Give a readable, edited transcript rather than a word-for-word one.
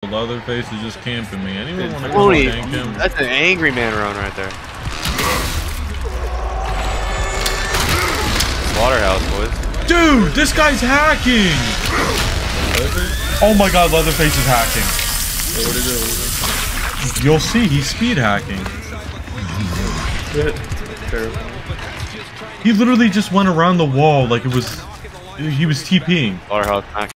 Leatherface is just camping me. Anyone want to come tank him? That's an angry man around right there. Slaughterhouse, boys. Dude, this guy's hacking! Oh my god, Leatherface is hacking. Hey, what did he do? You'll see, he's speed hacking. He literally just went around the wall like it was... He was TPing. Slaughterhouse hack.